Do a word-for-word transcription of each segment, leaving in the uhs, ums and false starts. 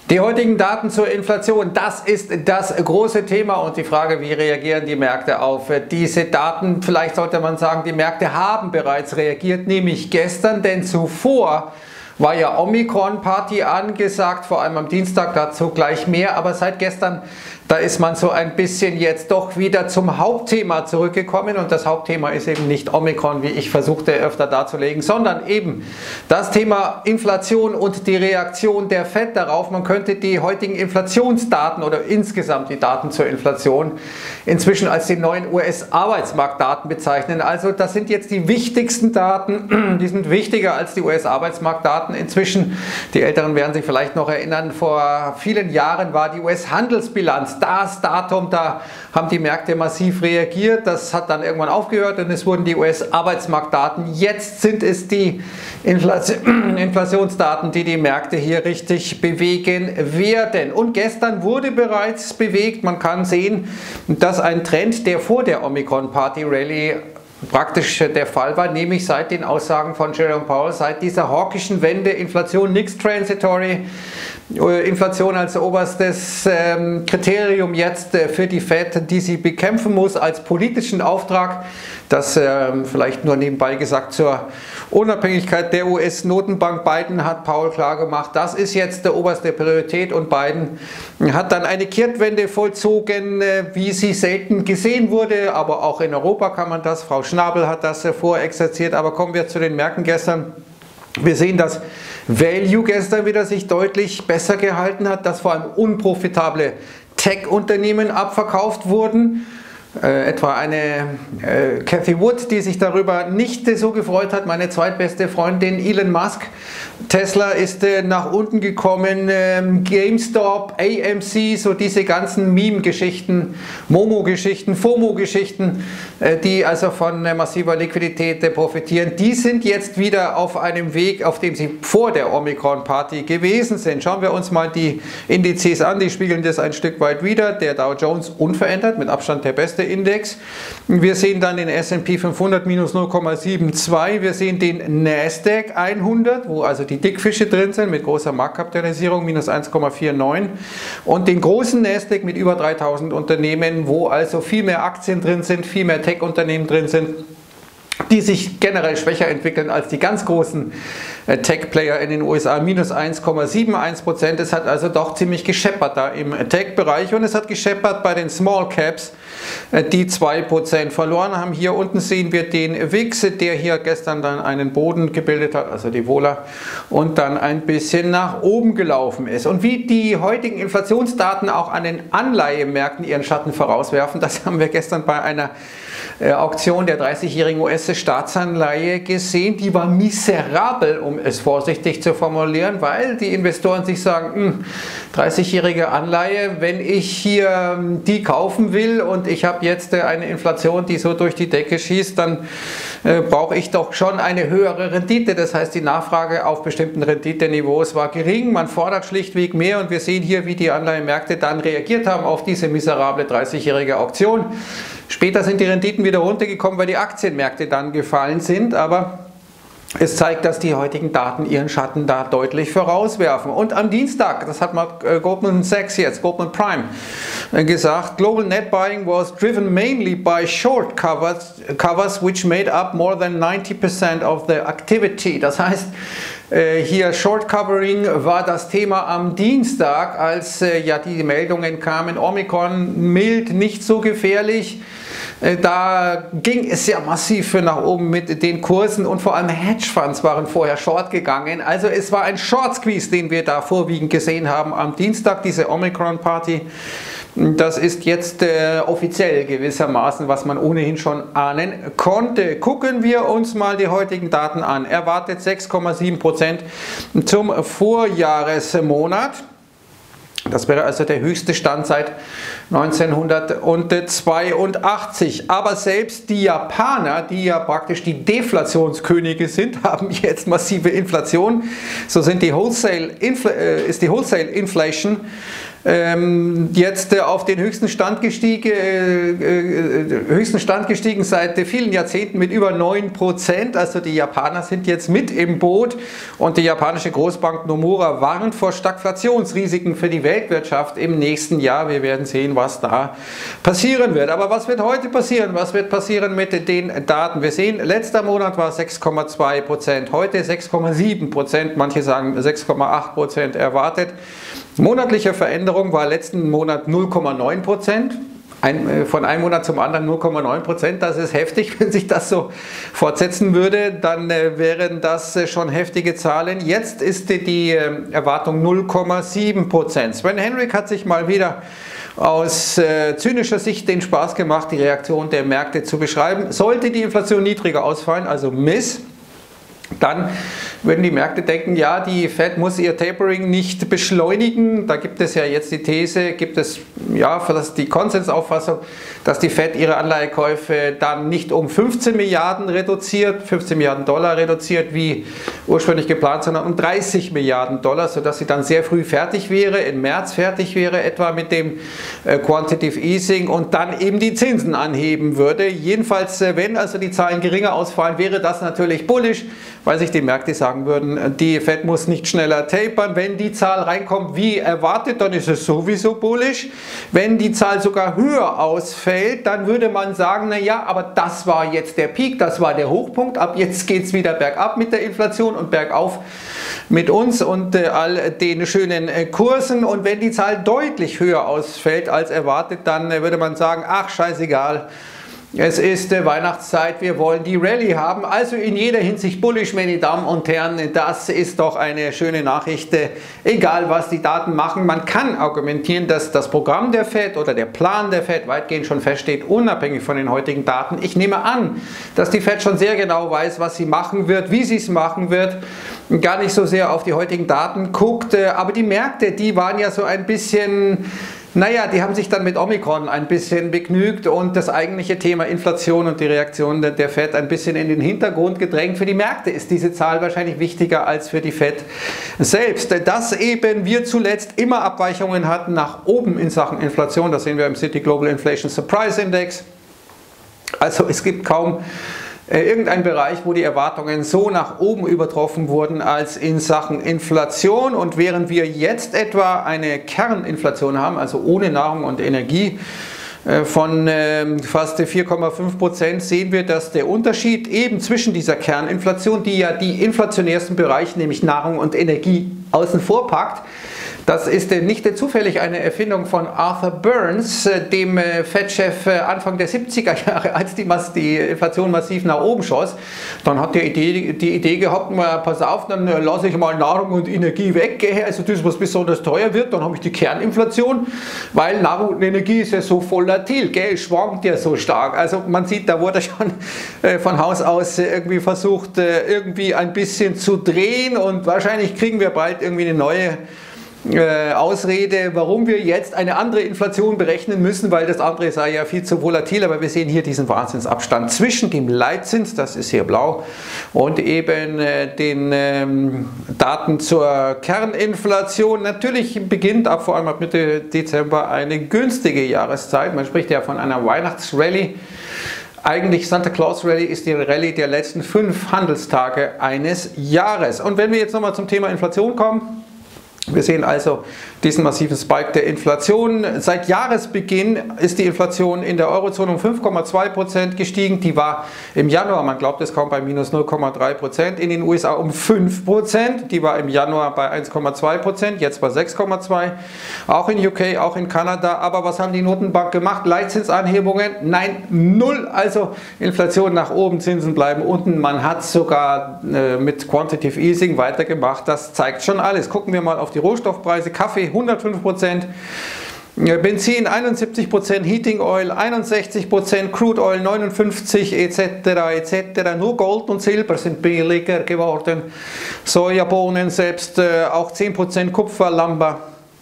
Die heutigen Daten zur Inflation, das ist das große Thema und die Frage, wie reagieren die Märkte auf diese Daten? Vielleicht sollte man sagen, die Märkte haben bereits reagiert, nämlich gestern, denn zuvor war ja Omikron-Party angesagt, vor allem am Dienstag, dazu gleich mehr, aber seit gestern, da ist man so ein bisschen jetzt doch wieder zum Hauptthema zurückgekommen und das Hauptthema ist eben nicht Omikron, wie ich versuchte öfter darzulegen, sondern eben das Thema Inflation und die Reaktion der Fed darauf. Man könnte die heutigen Inflationsdaten oder insgesamt die Daten zur Inflation inzwischen als die neuen U S-Arbeitsmarktdaten bezeichnen. Also das sind jetzt die wichtigsten Daten, die sind wichtiger als die U S-Arbeitsmarktdaten. Inzwischen, die Älteren werden sich vielleicht noch erinnern, vor vielen Jahren war die U S-Handelsbilanz das Datum, da haben die Märkte massiv reagiert, das hat dann irgendwann aufgehört und es wurden die U S-Arbeitsmarktdaten. Jetzt sind es die Inflationsdaten, die die Märkte hier richtig bewegen werden. Und gestern wurde bereits bewegt, man kann sehen, dass ein Trend, der vor der Omikron-Party-Rallye praktisch der Fall war, nämlich seit den Aussagen von Jerome Powell, seit dieser hawkischen Wende, Inflation nichts transitory, Inflation als oberstes ähm, Kriterium jetzt äh, für die Fed, die sie bekämpfen muss als politischen Auftrag. Das ähm, vielleicht nur nebenbei gesagt zur Unabhängigkeit der U S-Notenbank. Biden hat Powell klar gemacht, das ist jetzt der oberste Priorität und Biden hat dann eine Kehrtwende vollzogen, äh, wie sie selten gesehen wurde, aber auch in Europa kann man das, Frau Schnabel hat das äh, vorexerziert, aber kommen wir zu den Märkten gestern. Wir sehen, dass Value gestern wieder sich deutlich besser gehalten hat, dass vor allem unprofitable Tech-Unternehmen abverkauft wurden. Äh, etwa eine äh, Cathy Wood, die sich darüber nicht äh, so gefreut hat, meine zweitbeste Freundin Elon Musk. Tesla ist äh, nach unten gekommen, ähm, GameStop, A M C, so diese ganzen Meme-Geschichten, Momo-Geschichten, FOMO-Geschichten, äh, die also von äh, massiver Liquidität äh, profitieren, die sind jetzt wieder auf einem Weg, auf dem sie vor der Omikron-Party gewesen sind. Schauen wir uns mal die Indizes an, die spiegeln das ein Stück weit wider. Der Dow Jones unverändert, mit Abstand der beste Index. Wir sehen dann den S und P fünfhundert minus null Komma zweiundsiebzig. Wir sehen den Nasdaq hundert, wo also die Dickfische drin sind mit großer Marktkapitalisierung, minus eins Komma neunundvierzig. Und den großen Nasdaq mit über dreitausend Unternehmen, wo also viel mehr Aktien drin sind, viel mehr Tech-Unternehmen drin sind, die sich generell schwächer entwickeln als die ganz großen äh, Tech-Player in den U S A, minus eins Komma einundsiebzig Prozent. Es hat also doch ziemlich gescheppert da im Tech-Bereich und es hat gescheppert bei den Small Caps, äh, die zwei Prozent verloren haben. Hier unten sehen wir den W I X, der hier gestern dann einen Boden gebildet hat, also die Vola, und dann ein bisschen nach oben gelaufen ist. Und wie die heutigen Inflationsdaten auch an den Anleihemärkten ihren Schatten vorauswerfen, das haben wir gestern bei einer äh, Auktion der dreißigjährigen U S-Staatsanleihe gesehen. Die war miserabel, um es vorsichtig zu formulieren, weil die Investoren sich sagen, dreißigjährige Anleihe, wenn ich hier die kaufen will und ich habe jetzt eine Inflation, die so durch die Decke schießt, dann äh, brauche ich doch schon eine höhere Rendite. Das heißt, die Nachfrage auf bestimmten Renditeniveaus war gering. Man fordert schlichtweg mehr und wir sehen hier, wie die Anleihemärkte dann reagiert haben auf diese miserable dreißigjährige Auktion. Später sind die Renditen wieder runtergekommen, weil die Aktienmärkte dann gefallen sind, aber es zeigt, dass die heutigen Daten ihren Schatten da deutlich vorauswerfen. Und am Dienstag, das hat mal Goldman Sachs jetzt, Goldman Prime, gesagt, Global Net Buying was driven mainly by short covers, covers which made up more than ninety percent of the activity. Das heißt, hier Short Covering war das Thema am Dienstag, als ja die Meldungen kamen, Omikron mild, nicht so gefährlich. Da ging es ja massiv nach oben mit den Kursen und vor allem Hedgefonds waren vorher short gegangen. Also es war ein Short Squeeze, den wir da vorwiegend gesehen haben am Dienstag, diese Omikron-Party. Das ist jetzt äh, offiziell gewissermaßen, was man ohnehin schon ahnen konnte. Gucken wir uns mal die heutigen Daten an. Erwartet sechs Komma sieben Prozent zum Vorjahresmonat. Das wäre also der höchste Stand seit neunzehnhundertzweiundachtzig. Aber selbst die Japaner, die ja praktisch die Deflationskönige sind, haben jetzt massive Inflation. So sind die Wholesale Infl äh, ist die Wholesale Inflation ähm, jetzt äh, auf den höchsten Stand gestiegen, äh, äh, höchsten Stand gestiegen seit vielen Jahrzehnten mit über neun Prozent. Also die Japaner sind jetzt mit im Boot und die japanische Großbank Nomura warnt vor Stagflationsrisiken für die Weltwirtschaft im nächsten Jahr. Wir werden sehen, was da passieren wird. Aber was wird heute passieren? Was wird passieren mit den Daten? Wir sehen, letzter Monat war sechs Komma zwei Prozent, heute sechs Komma sieben Prozent, manche sagen sechs Komma acht Prozent erwartet. Monatliche Veränderung war letzten Monat null Komma neun Prozent. Ein, von einem Monat zum anderen null Komma neun Prozent, das ist heftig. Wenn sich das so fortsetzen würde, dann äh, wären das äh, schon heftige Zahlen. Jetzt ist äh, die äh, Erwartung null Komma sieben Prozent. Sven Henrik hat sich mal wieder aus äh, zynischer Sicht den Spaß gemacht, die Reaktion der Märkte zu beschreiben. Sollte die Inflation niedriger ausfallen, also Miss, dann würden die Märkte denken, ja, die Fed muss ihr Tapering nicht beschleunigen. Da gibt es ja jetzt die These, gibt es ja für das die Konsensauffassung, dass die Fed ihre Anleihekäufe dann nicht um fünfzehn Milliarden reduziert, fünfzehn Milliarden Dollar reduziert, wie ursprünglich geplant, sondern um dreißig Milliarden Dollar, sodass sie dann sehr früh fertig wäre, im März fertig wäre, etwa mit dem äh, Quantitative Easing und dann eben die Zinsen anheben würde. Jedenfalls, äh, wenn also die Zahlen geringer ausfallen, wäre das natürlich bullish, weil sich die Märkte sagen würden, die Fed muss nicht schneller tapern. Wenn die Zahl reinkommt wie erwartet, dann ist es sowieso bullish. Wenn die Zahl sogar höher ausfällt, dann würde man sagen, naja, aber das war jetzt der Peak, das war der Hochpunkt. Ab jetzt geht es wieder bergab mit der Inflation und bergauf mit uns und äh, all den schönen äh, Kursen. Und wenn die Zahl deutlich höher ausfällt als erwartet, dann äh, würde man sagen, ach, scheißegal. Es ist äh, Weihnachtszeit, wir wollen die Rallye haben, also in jeder Hinsicht bullish, meine Damen und Herren, das ist doch eine schöne Nachricht, äh, egal was die Daten machen. Man kann argumentieren, dass das Programm der Fed oder der Plan der Fed weitgehend schon feststeht, unabhängig von den heutigen Daten. Ich nehme an, dass die Fed schon sehr genau weiß, was sie machen wird, wie sie es machen wird, gar nicht so sehr auf die heutigen Daten guckt, äh, aber die Märkte, die waren ja so ein bisschen... Naja, die haben sich dann mit Omikron ein bisschen begnügt und das eigentliche Thema Inflation und die Reaktion der Fed ein bisschen in den Hintergrund gedrängt. Für die Märkte ist diese Zahl wahrscheinlich wichtiger als für die Fed selbst. Dass eben wir zuletzt immer Abweichungen hatten nach oben in Sachen Inflation, das sehen wir im Citi Global Inflation Surprise Index. Also es gibt kaum irgendein Bereich, wo die Erwartungen so nach oben übertroffen wurden als in Sachen Inflation. Und während wir jetzt etwa eine Kerninflation haben, also ohne Nahrung und Energie, von fast vier Komma fünf Prozent, sehen wir, dass der Unterschied eben zwischen dieser Kerninflation, die ja die inflationärsten Bereiche, nämlich Nahrung und Energie, außen vor packt, das ist nicht zufällig eine Erfindung von Arthur Burns, dem Fed-Chef Anfang der siebziger Jahre, als die, die Inflation massiv nach oben schoss. Dann hat der Idee, die Idee gehabt, mal, pass auf, dann lasse ich mal Nahrung und Energie weg, also das, was besonders teuer wird, dann habe ich die Kerninflation, weil Nahrung und Energie ist ja so volatil, gell, schwankt ja so stark. Also man sieht, da wurde schon von Haus aus irgendwie versucht, irgendwie ein bisschen zu drehen und wahrscheinlich kriegen wir bald irgendwie eine neue Äh, Ausrede, warum wir jetzt eine andere Inflation berechnen müssen, weil das andere sei ja viel zu volatil, aber wir sehen hier diesen Wahnsinnsabstand zwischen dem Leitzins, das ist hier blau, und eben äh, den ähm, Daten zur Kerninflation. Natürlich beginnt ab vor allem ab Mitte Dezember eine günstige Jahreszeit, man spricht ja von einer Weihnachtsrallye. Eigentlich Santa Claus Rallye ist die Rallye der letzten fünf Handelstage eines Jahres. Und wenn wir jetzt nochmal zum Thema Inflation kommen, wir sehen also diesen massiven Spike der Inflation. Seit Jahresbeginn ist die Inflation in der Eurozone um fünf Komma zwei Prozent gestiegen. Die war im Januar, man glaubt es kaum, bei minus null Komma drei Prozent. In den U S A um fünf Prozent. Die war im Januar bei eins Komma zwei Prozent, jetzt bei sechs Komma zwei. Auch in U K, auch in Kanada. Aber was haben die Notenbank gemacht? Leitzinsanhebungen? Nein, null. Also Inflation nach oben, Zinsen bleiben unten. Man hat sogar äh, mit Quantitative Easing weitergemacht. Das zeigt schon alles. Gucken wir mal auf die Rohstoffpreise. Kaffee hundertfünf Prozent, Benzin einundsiebzig Prozent, Heating Oil einundsechzig Prozent, Crude Oil neunundfünfzig et cetera et cetera. Nur Gold und Silber sind billiger geworden. Sojabohnen selbst äh, auch zehn Prozent, Kupfer, Lumber,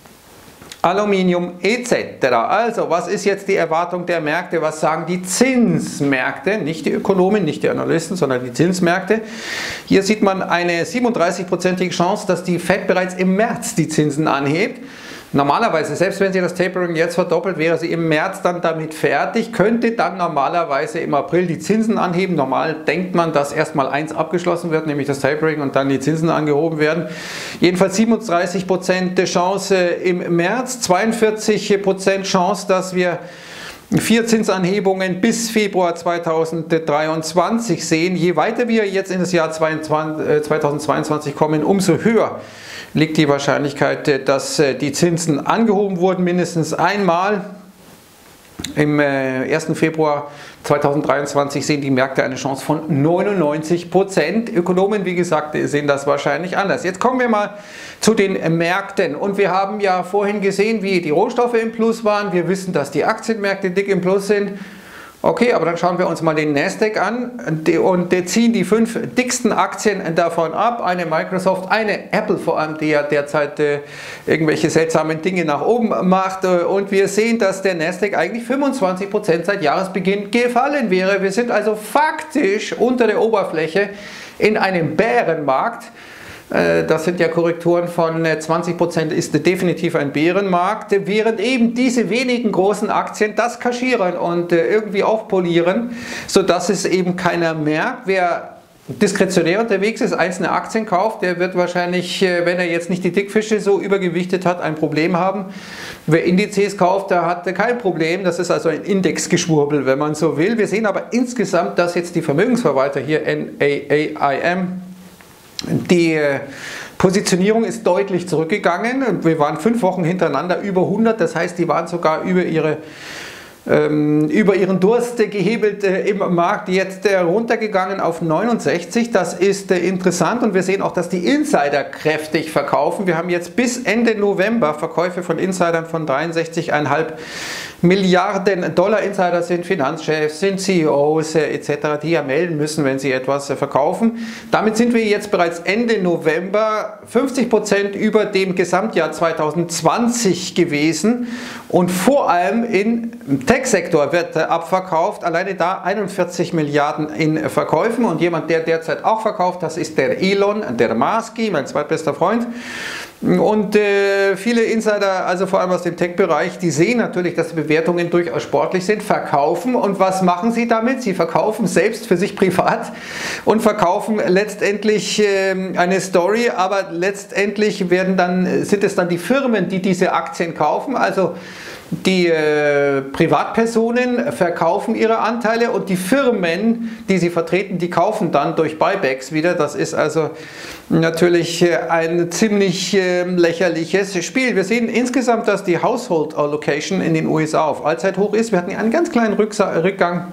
Aluminium et cetera. Also, was ist jetzt die Erwartung der Märkte? Was sagen die Zinsmärkte? Nicht die Ökonomen, nicht die Analysten, sondern die Zinsmärkte. Hier sieht man eine siebenunddreißig prozentige Chance, dass die Fed bereits im März die Zinsen anhebt. Normalerweise, selbst wenn sie das Tapering jetzt verdoppelt, wäre sie im März dann damit fertig, könnte dann normalerweise im April die Zinsen anheben. Normal denkt man, dass erstmal eins abgeschlossen wird, nämlich das Tapering, und dann die Zinsen angehoben werden. Jedenfalls siebenunddreißig Prozent Chance im März, zweiundvierzig Prozent Chance, dass wir vier Zinsanhebungen bis Februar zweitausenddreiundzwanzig sehen. Je weiter wir jetzt in das Jahr zweitausendzweiundzwanzig kommen, umso höher liegt die Wahrscheinlichkeit, dass die Zinsen angehoben wurden, mindestens einmal. Im ersten Februar zweitausenddreiundzwanzig sehen die Märkte eine Chance von neunundneunzig Prozent. Ökonomen, wie gesagt, sehen das wahrscheinlich anders. Jetzt kommen wir mal zu den Märkten. Und wir haben ja vorhin gesehen, wie die Rohstoffe im Plus waren. Wir wissen, dass die Aktienmärkte dick im Plus sind. Okay, aber dann schauen wir uns mal den Nasdaq an und ziehen die fünf dicksten Aktien davon ab. Eine Microsoft, eine Apple vor allem, die ja derzeit äh, irgendwelche seltsamen Dinge nach oben macht. Und wir sehen, dass der Nasdaq eigentlich fünfundzwanzig Prozent seit Jahresbeginn gefallen wäre. Wir sind also faktisch unter der Oberfläche in einem Bärenmarkt. Das sind ja Korrekturen von zwanzig Prozent, ist definitiv ein Bärenmarkt, während eben diese wenigen großen Aktien das kaschieren und irgendwie aufpolieren, sodass es eben keiner merkt. Wer diskretionär unterwegs ist, einzelne Aktien kauft, der wird wahrscheinlich, wenn er jetzt nicht die Dickfische so übergewichtet hat, ein Problem haben. Wer Indizes kauft, der hat kein Problem. Das ist also ein Indexgeschwurbel, wenn man so will. Wir sehen aber insgesamt, dass jetzt die Vermögensverwalter hier, N A A I M, die Positionierung ist deutlich zurückgegangen. Wir waren fünf Wochen hintereinander über hundert, das heißt, die waren sogar über ihre ähm, über ihren Durst gehebelt äh, im Markt, jetzt äh, runtergegangen auf neunundsechzig. Das ist äh, interessant, und wir sehen auch, dass die Insider kräftig verkaufen. Wir haben jetzt bis Ende November Verkäufe von Insidern von dreiundsechzig Komma fünf Milliarden Dollar. Insider sind Finanzchefs, sind C E Os äh, et cetera, die ja melden müssen, wenn sie etwas äh, verkaufen. Damit sind wir jetzt bereits Ende November fünfzig Prozent über dem Gesamtjahr zweitausendzwanzig gewesen, und vor allem im Tech-Sektor wird äh, abverkauft. Alleine da einundvierzig Milliarden in Verkäufen, und jemand, der derzeit auch verkauft, das ist der Elon, der Musk, mein zweitbester Freund. Und äh, viele Insider, also vor allem aus dem Tech-Bereich, die sehen natürlich, dass die Bewertungen durchaus sportlich sind, verkaufen. Und was machen sie damit? Sie verkaufen selbst für sich privat und verkaufen letztendlich äh, eine Story, aber letztendlich werden dann, sind es dann die Firmen, die diese Aktien kaufen. Also die äh, Privatpersonen verkaufen ihre Anteile, und die Firmen, die sie vertreten, die kaufen dann durch Buybacks wieder. Das ist also natürlich äh, ein ziemlich äh, lächerliches Spiel. Wir sehen insgesamt, dass die Household Allocation in den U S A auf Allzeithoch ist. Wir hatten einen ganz kleinen Rückgang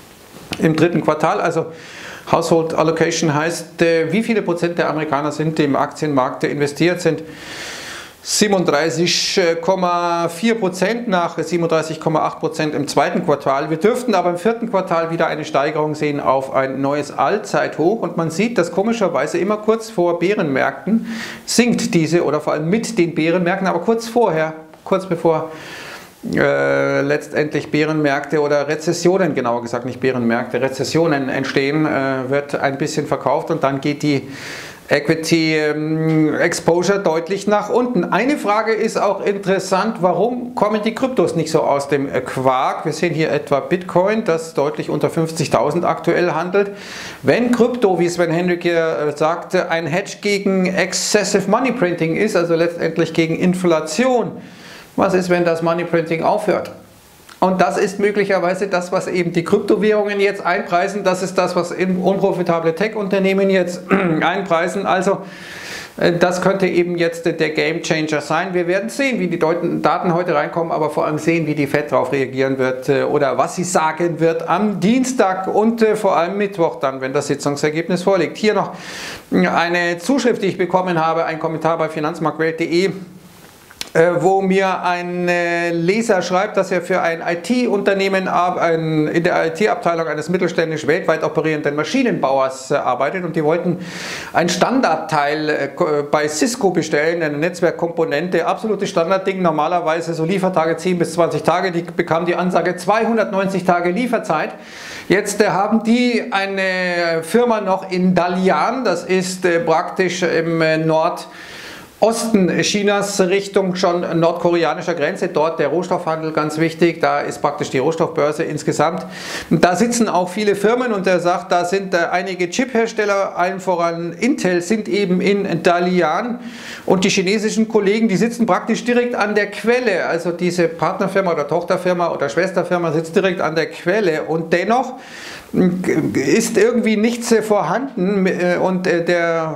im dritten Quartal. Also Household Allocation heißt, äh, wie viele Prozent der Amerikaner sind im Aktienmarkt investiert sind. siebenunddreißig Komma vier Prozent nach siebenunddreißig Komma acht Prozent im zweiten Quartal. Wir dürften aber im vierten Quartal wieder eine Steigerung sehen auf ein neues Allzeithoch, und man sieht, dass komischerweise immer kurz vor Bärenmärkten sinkt diese, oder vor allem mit den Bärenmärkten, aber kurz vorher, kurz bevor äh, letztendlich Bärenmärkte oder Rezessionen, genauer gesagt nicht Bärenmärkte, Rezessionen entstehen, äh, wird ein bisschen verkauft, und dann geht die Equity ähm, Exposure deutlich nach unten. Eine Frage ist auch interessant: Warum kommen die Kryptos nicht so aus dem Quark? Wir sehen hier etwa Bitcoin, das deutlich unter fünfzigtausend aktuell handelt. Wenn Krypto, wie Sven Henrik hier äh, sagte, ein Hedge gegen Excessive Money Printing ist, also letztendlich gegen Inflation, was ist, wenn das Money Printing aufhört? Und das ist möglicherweise das, was eben die Kryptowährungen jetzt einpreisen. Das ist das, was unprofitable Tech-Unternehmen jetzt einpreisen. Also das könnte eben jetzt der Game Changer sein. Wir werden sehen, wie die Daten heute reinkommen, aber vor allem sehen, wie die Fed darauf reagieren wird oder was sie sagen wird am Dienstag und vor allem Mittwoch dann, wenn das Sitzungsergebnis vorliegt. Hier noch eine Zuschrift, die ich bekommen habe, ein Kommentar bei finanzmarktwelt punkt de. Wo mir ein Leser schreibt, dass er für ein I T-Unternehmen in der I T-Abteilung eines mittelständisch weltweit operierenden Maschinenbauers arbeitet, und die wollten ein Standardteil bei Cisco bestellen, eine Netzwerkkomponente, absolutes Standardding, normalerweise so Liefertage zehn bis zwanzig Tage, die bekam die Ansage zweihundertneunzig Tage Lieferzeit. Jetzt haben die eine Firma noch in Dalian, das ist praktisch im Nord Osten Chinas Richtung schon nordkoreanischer Grenze, dort der Rohstoffhandel ganz wichtig, da ist praktisch die Rohstoffbörse insgesamt. Da sitzen auch viele Firmen und er sagt, da sind einige Chiphersteller, allen voran Intel, sind eben in Dalian und die chinesischen Kollegen, die sitzen praktisch direkt an der Quelle, also diese Partnerfirma oder Tochterfirma oder Schwesterfirma sitzt direkt an der Quelle und dennoch ist irgendwie nichts vorhanden und der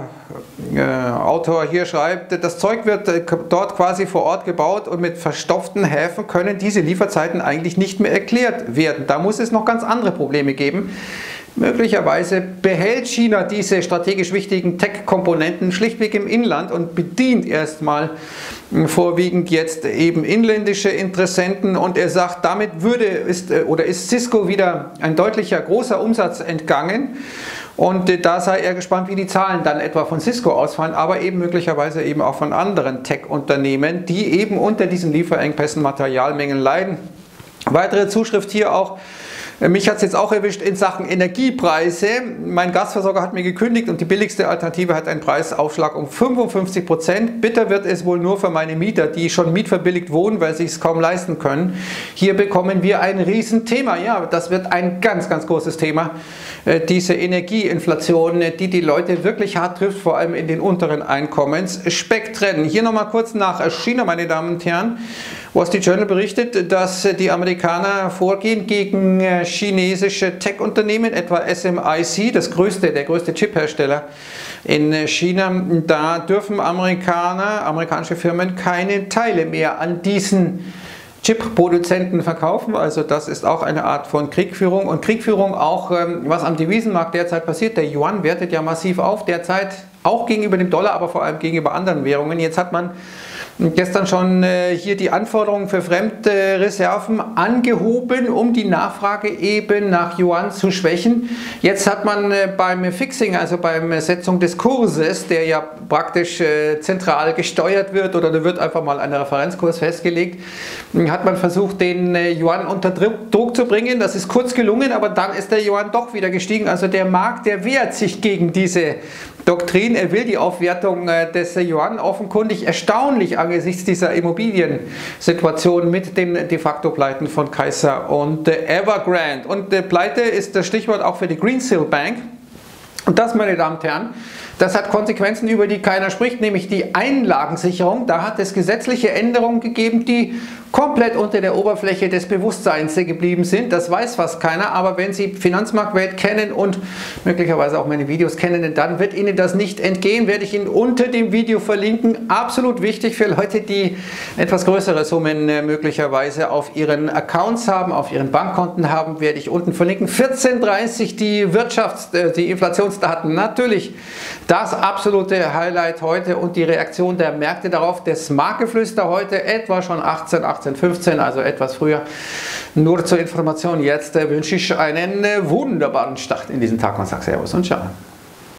Autor hier schreibt, das Zeug wird dort quasi vor Ort gebaut und mit verstopften Häfen können diese Lieferzeiten eigentlich nicht mehr erklärt werden. Da muss es noch ganz andere Probleme geben. Möglicherweise behält China diese strategisch wichtigen Tech-Komponenten schlichtweg im Inland und bedient erstmal vorwiegend jetzt eben inländische Interessenten und er sagt, damit würde ist oder ist Cisco wieder ein deutlicher großer Umsatz entgangen und da sei er gespannt, wie die Zahlen dann etwa von Cisco ausfallen, aber eben möglicherweise eben auch von anderen Tech-Unternehmen, die eben unter diesen Lieferengpässen, Materialmengen leiden. Weitere Zuschrift hier auch. Mich hat es jetzt auch erwischt in Sachen Energiepreise. Mein Gasversorger hat mir gekündigt und die billigste Alternative hat einen Preisaufschlag um fünfundfünfzig Prozent. Bitter wird es wohl nur für meine Mieter, die schon mietverbilligt wohnen, weil sie es kaum leisten können. Hier bekommen wir ein Riesenthema. Ja, das wird ein ganz, ganz großes Thema. Diese Energieinflation, die die Leute wirklich hart trifft, vor allem in den unteren Einkommensspektren. Hier nochmal kurz nach China, meine Damen und Herren. Wall Street Journal berichtet, dass die Amerikaner vorgehen gegen chinesische Tech-Unternehmen, etwa S M I C, das größte, der größte Chiphersteller in China. Da dürfen Amerikaner, amerikanische Firmen keine Teile mehr an diesen Chip-Produzenten verkaufen, also das ist auch eine Art von Kriegführung und Kriegführung auch, was am Devisenmarkt derzeit passiert. Der Yuan wertet ja massiv auf, derzeit auch gegenüber dem Dollar, aber vor allem gegenüber anderen Währungen. Jetzt hat man gestern schon äh, hier die Anforderungen für Fremdreserven angehoben, um die Nachfrage eben nach Yuan zu schwächen. Jetzt hat man äh, beim Fixing, also beim Setzung des Kurses, der ja praktisch äh, zentral gesteuert wird oder da wird einfach mal ein Referenzkurs festgelegt, hat man versucht, den äh, Yuan unter Druck zu bringen. Das ist kurz gelungen, aber dann ist der Yuan doch wieder gestiegen. Also der Markt, der wehrt sich gegen diese Doktrin. Er will die Aufwertung äh, des Yuan offenkundig erstaunlich angesichts dieser Immobiliensituation mit den de facto Pleiten von Kaiser und äh, Evergrande. Und äh, Pleite ist das Stichwort auch für die Greensill Bank. Und das, meine Damen und Herren, das hat Konsequenzen, über die keiner spricht, nämlich die Einlagensicherung. Da hat es gesetzliche Änderungen gegeben, die komplett unter der Oberfläche des Bewusstseins geblieben sind. Das weiß fast keiner, aber wenn Sie Finanzmarktwelt kennen und möglicherweise auch meine Videos kennen, dann wird Ihnen das nicht entgehen. Werde ich Ihnen unter dem Video verlinken. Absolut wichtig für Leute, die etwas größere Summen möglicherweise auf ihren Accounts haben, auf ihren Bankkonten haben, werde ich unten verlinken. vierzehn dreißig die Wirtschafts-, die Inflationsdaten. Natürlich das absolute Highlight heute und die Reaktion der Märkte darauf. Das Marktgeflüster heute etwa schon achtzehn, achtzehn fünfzehn, also etwas früher. Nur zur Information, jetzt wünsche ich einen wunderbaren Start in diesen Tag und sage Servus und Ciao.